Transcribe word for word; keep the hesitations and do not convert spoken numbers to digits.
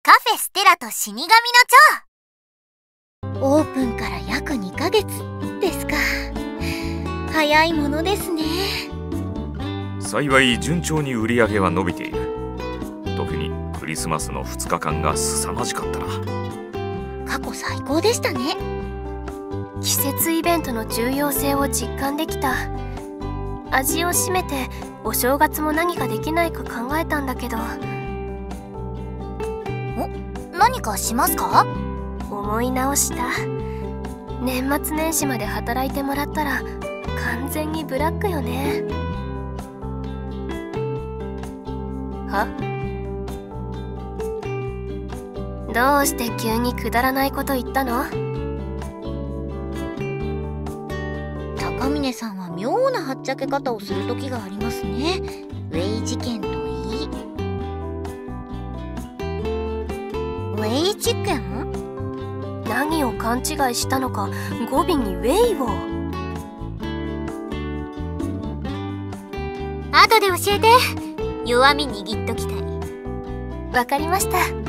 カフェステラと死神の蝶。 オープンから約にかげつですか。早いものですね。 幸い順調に売り上げは伸びている。特にクリスマスのふつかかんが凄まじかったな。 過去最高でしたね。 季節イベントの重要性を実感できた。味を占めてお正月も何かできないか考えたんだけど。 お、何かしますか？ 思い直した。年末年始まで働いてもらったら完全にブラックよね。は？どうして急にくだらないこと言ったの？ 高峰さんは妙なはっちゃけ方をする時がありますね。ウェイ事件といい。 ウェイ事件？ 何を勘違いしたのか語尾にウェイを。 後で教えて。弱み握っときたい。 わかりました。